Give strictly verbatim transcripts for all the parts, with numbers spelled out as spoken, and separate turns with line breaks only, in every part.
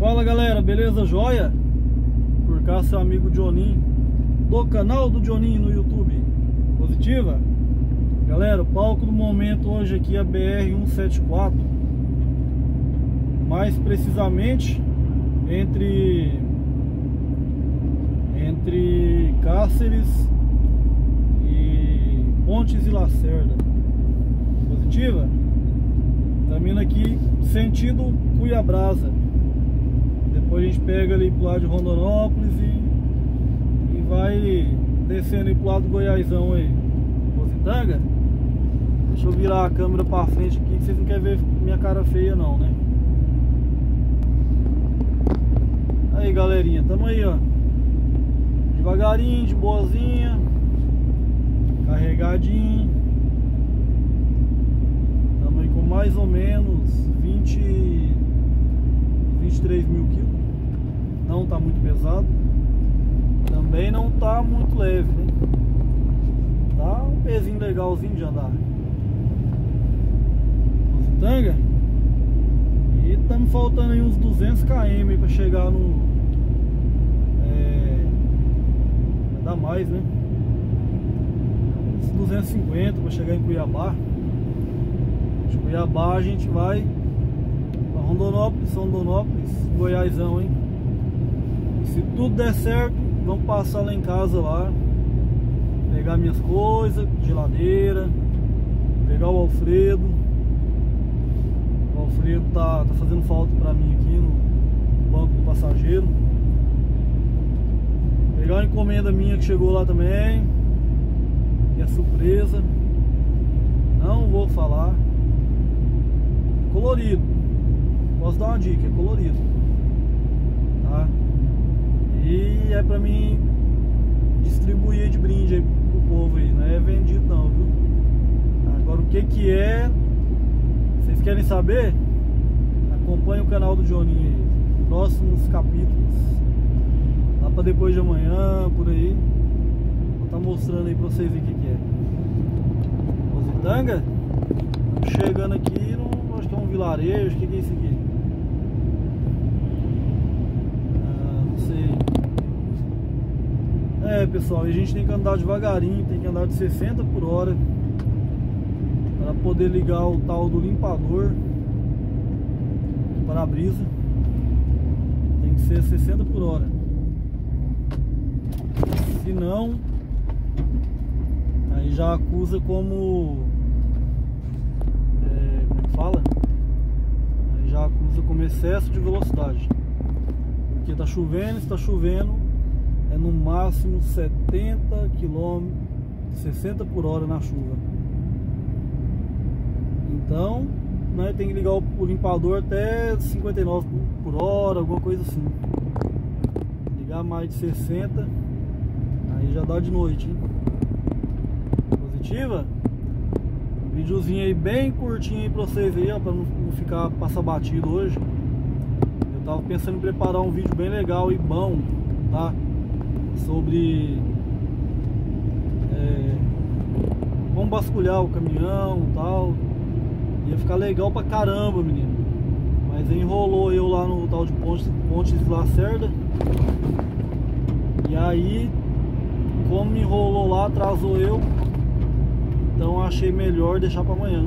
Fala galera, beleza? Joia? Por cá seu amigo Johninho, do canal do Johninho no YouTube. Positiva? Galera, o palco do momento hoje aqui é a B R cento e setenta e quatro. Mais precisamente entre Entre Cáceres e Pontes e Lacerda. Positiva? Estamos aqui sentido Cuiabrasa. Depois a gente pega ali pro lado de Rondonópolis e, e vai descendo aí pro lado do Goiásão aí. Positanga? Deixa eu virar a câmera pra frente aqui que vocês não querem ver minha cara feia não, né? Aí galerinha, tamo aí ó, devagarinho, de boazinha, carregadinho. Tamo aí com mais ou menos vinte, vinte e três mil quilos. Não tá muito pesado, também não tá muito leve, né? Tá um pezinho legalzinho de andar. Positanga. E tá me faltando aí uns duzentos quilômetros para chegar no é, vai dar mais, né? Uns duzentos e cinquenta para chegar em Cuiabá. De Cuiabá a gente vai para Rondonópolis, Rondonópolis, Goiásão, hein? E se tudo der certo, vamos passar lá em casa lá, pegar minhas coisas, geladeira, pegar o Alfredo. O Alfredo tá, tá fazendo falta pra mim aqui no banco do passageiro. Pegar uma encomenda minha que chegou lá também, que é surpresa. Não vou falar. Colorido. Posso dar uma dica, é colorido. Tá? E é pra mim distribuir de brinde aí pro povo aí. Não é vendido não, viu? Agora o que que é? Vocês querem saber? Acompanhe o canal do Johninho aí. Próximos capítulos. Lá pra depois de amanhã, por aí. Vou estar mostrando aí pra vocês o que que é. Positanga? Chegando aqui, no, acho que é um vilarejo. O que que é isso aqui? Ah, não sei. É pessoal, a gente tem que andar devagarinho. Tem que andar de sessenta por hora para poder ligar o tal do limpador para-brisa. Tem que ser sessenta por hora. Se não, aí já acusa como é, como é que fala? Aí já acusa como excesso de velocidade. Porque tá chovendo, está chovendo é no máximo setenta quilômetros, sessenta por hora na chuva. Então, né, tem que ligar o, o limpador até cinquenta e nove por hora, alguma coisa assim. Ligar mais de sessenta, aí já dá de noite, hein? Positiva? Videozinho aí bem curtinho aí pra vocês aí, ó, pra não, não ficar passar batido hoje. Eu tava pensando em preparar um vídeo bem legal e bom, tá? Sobre é, como basculhar o caminhão e tal. Ia ficar legal pra caramba, menino. Mas enrolou eu lá no tal de Pontes, Pontes de Lacerda. E aí, como me enrolou lá, atrasou eu. Então achei melhor deixar pra amanhã.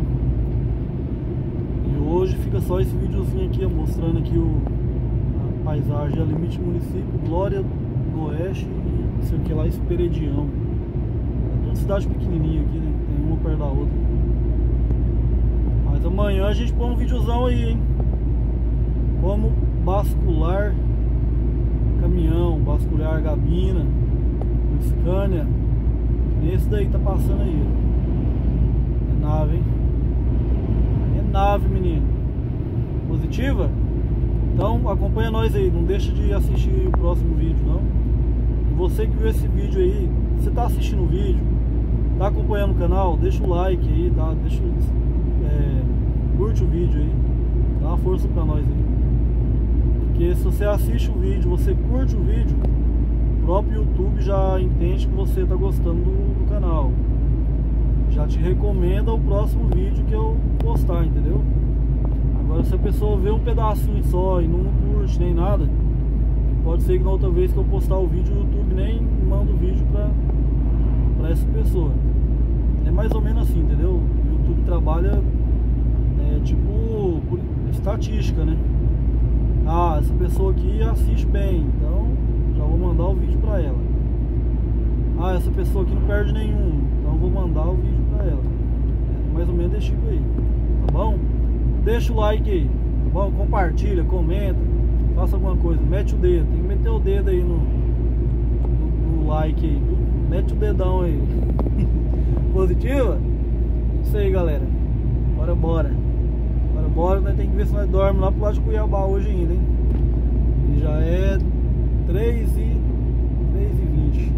E hoje fica só esse videozinho aqui, mostrando aqui o, a paisagem, a limite município, Glória do Oeste e não sei o que lá, Esperedião. É toda cidade pequenininha aqui, né? Tem uma perto da outra. Mas amanhã a gente põe um videozão aí, hein? Como bascular caminhão, basculhar gabina, Scania. Esse daí tá passando aí. É nave, hein? É nave, menino. Positiva? Então acompanha nós aí. Não deixa de assistir o próximo vídeo, não. E você que viu esse vídeo aí, você tá assistindo o vídeo, tá acompanhando o canal, deixa o like aí, tá? Deixa É, curte o vídeo aí, dá uma força pra nós aí. Porque se você assiste o vídeo, você curte o vídeo, o próprio YouTube já entende que você tá gostando do, do canal, já te recomenda o próximo vídeo que eu postar, entendeu? Agora se a pessoa vê um pedacinho só e não curte corte, nem nada. E pode ser que na outra vez que eu postar o vídeo, o YouTube nem manda o vídeo pra, pra essa pessoa. É mais ou menos assim, entendeu? O YouTube trabalha é, tipo por estatística, né? Ah, essa pessoa aqui assiste bem, então já vou mandar o vídeo pra ela. Ah, essa pessoa aqui não perde nenhum, então vou mandar o vídeo pra ela. É mais ou menos desse tipo aí, tá bom? Deixa o like aí, tá bom? Compartilha, comenta, faça alguma coisa, mete o dedo, tem que meter o dedo aí no, no, no like aí, viu? Mete o dedão aí. Positiva? Isso aí, galera. Bora, bora. Bora, bora. Nós tem que ver se nós dormimos lá pro lado de Cuiabá hoje ainda, hein? E já é três e vinte.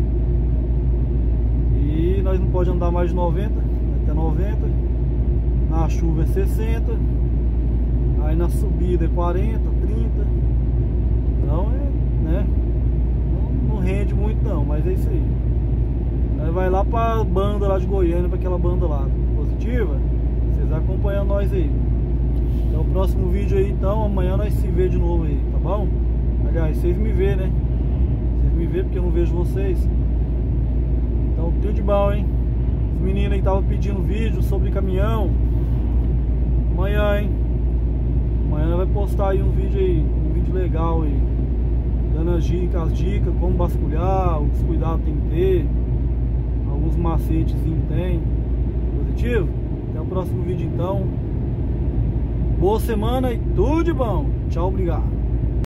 E nós não pode andar mais de noventa, até noventa. Na chuva é sessenta. Aí na subida é quarenta, trinta. Então é, né? Não, não rende muito não, mas é isso aí. Nós vai lá pra banda lá de Goiânia, pra aquela banda lá. Positiva? Vocês acompanham nós aí. Então o próximo vídeo aí, então, amanhã nós se vê de novo aí, tá bom? Aliás, vocês me vê, né? Vocês me vê porque eu não vejo vocês. Então tudo de bom, hein? Os meninos aí estavam pedindo vídeo sobre caminhão. Amanhã, hein? Amanhã vai postar aí um vídeo aí, um vídeo legal aí, dando as dicas, as dicas, como basculhar, os cuidados tem que ter, alguns macetes tem. Positivo? Até o próximo vídeo então. Boa semana e tudo de bom. Tchau, obrigado.